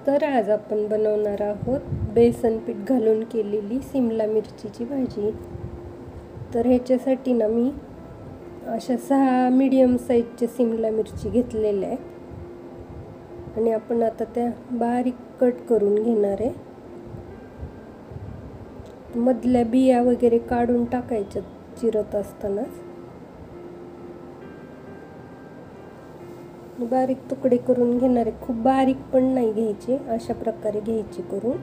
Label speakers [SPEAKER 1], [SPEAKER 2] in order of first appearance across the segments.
[SPEAKER 1] तर आज आपण बनवणार आहोत बेसन पीठ घालून केलेली सिमला मिरचीची भाजी। तर ह्याच्यासाठी ना मी अशा 6 मीडियम साईजचे सिमला मिरची घेतलेल्या आहे आणि आपण आता त्या बारीक कट करून घेणार आहे। मधल्या बिया वगैरे काढून टाकायच्या चिरत असतानाच। बारीक तुकडे करून घेणार आहे, खूप बारीक पण नाही घ्यायचे, अशा प्रकारे घ्यायचे करून।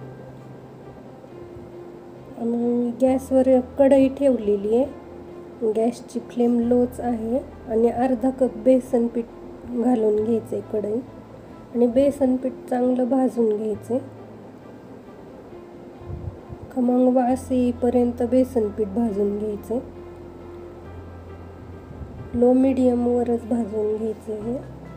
[SPEAKER 1] आणि गॅसवर कढई ठेवलेली आहे, गॅसची फ्लेम लोच आहे आणि अर्धा कप बेसन पीठ घालून घ्यायचे कढई आणि बेसन पीठ चांगलं भाजून घ्यायचे। खमंग वास येईपर्यंत बेसन पीठ भाजून घ्यायचे, लो मीडियम वरच भाजून घ्यायचे हे।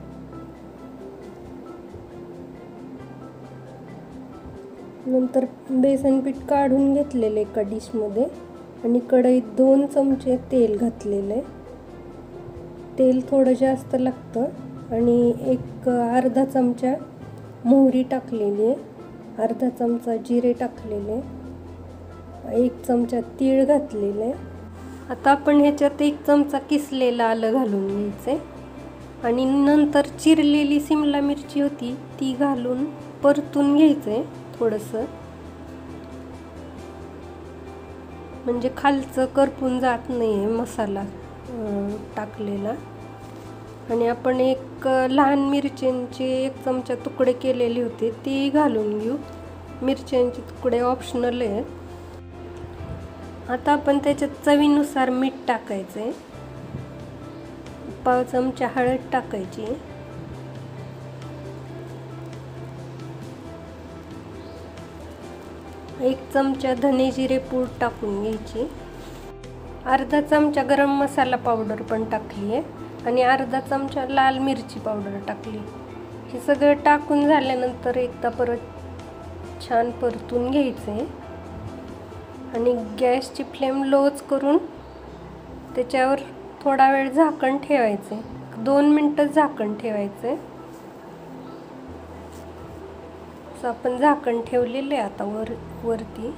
[SPEAKER 1] नंतर बेसन पीठ काढून घेतलेले एका डिश मध्ये आणि कढईत 2 चमचे तेल घातलेले। तेल थोडं जास्त लागतं आणि एक अर्धा चमचा मोहरी टाकलेली आहे, अर्धा चमचा जिरे टाकलेले, 1 चमचा तीळ घातलेले। आता आपण ह्याच्यात 1 चमचा किसलेलं आलं घालून घ्यायचे आणि नंतर चिरलेली सिमला मिरची होती ती घालून परतून घ्यायचे थोडंसं, म्हणजे खालचं करपून जात नाही मसाला टाकलेला। आणि आपण एक लहान मिरच्यांचे 1 चमचा तुकडे केलेले होते ते घालून घेऊ। मिरच्यांचे तुकडे ऑप्शनल आहेत। आता आपण त्याच्यात चवीनुसार मीठ टाकायचे, पाव चमचा हळद टाकायची, 1 चमचा धने जिरे पूड टाकून घ्यायची, अर्धा चमचा गरम मसाला पावडर पण टाकली आहे आणि अर्धा चमचा लाल मिरची पावडर टाकली। हे सगळं टाकून झाल्यानंतर एकदा परत छान परतून घ्यायचे आणि गॅसची फ्लेम लोच करून त्याच्यावर थोडा वेळ झाकण ठेवायचे, 2 मिनिटं झाकण ठेवायचे। असं आपण झाकण ठेवलेले आता वरती।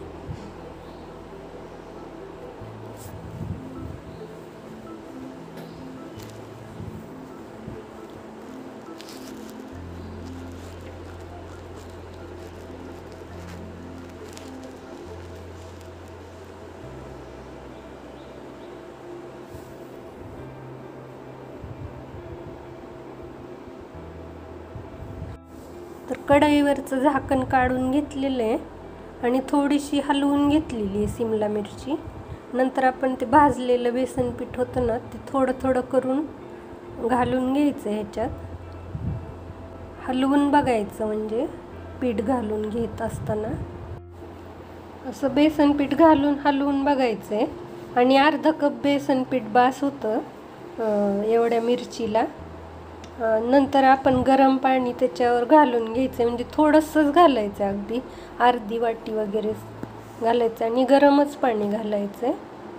[SPEAKER 1] तर कढईवरचं झाकण काढून घेतलेलं आहे आणि थोडीशी हलवून घेतलेली आहे सिमला मिरची। नंतर आपण ते भाजलेलं बेसन पीठ होतं ना ते थोडं थोडं करून घालून घ्यायचं ह्याच्यात, हलवून बघायचं म्हणजे पीठ घालून घेत असताना असं बेसन पीठ घालून हलवून बघायचं आहे। आणि अर्धा कप बेसन पीठ बास होतं एवढ्या मिरचीला। नंतर आपण गरम पाणी त्याच्यावर घालून घ्यायचं, म्हणजे थोडंसंच घालायचं, अगदी अर्धी वाटी वगैरे घालायचं आणि गरमच पाणी घालायचं।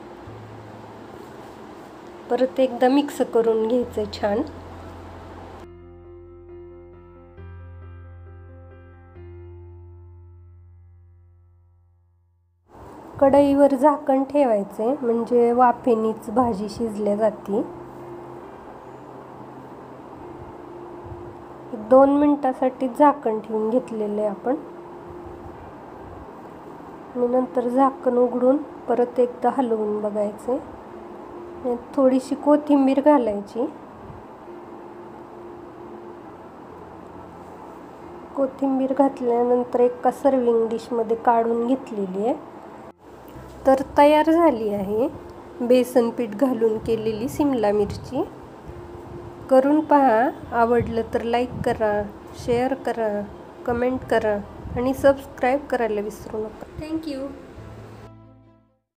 [SPEAKER 1] परत एकदा मिक्स करून घ्यायचं छान। कढईवर झाकण ठेवायचे म्हणजे वाफेनीच भाजी शिजल्या जाते। 2 मिनिटासाठी झाकण ठेवून घेतलेले आपण आणि नंतर झाकण उघडून परत एकदा हलवून बघायचे। थोडीशी कोथिंबीर घालायची, कोथिंबीर घातल्यानंतर एका सर्विंग डिश मध्ये काढून घेतलेली आहे। तर तयार झाली आहे बेसन पीठ घालून केलेली सिमला मिरची। करून पहा, आवडलं तर लाईक करा, शेअर करा, कमेंट करा आणि सबस्क्राईब करायला विसरू नका। थँक्यू।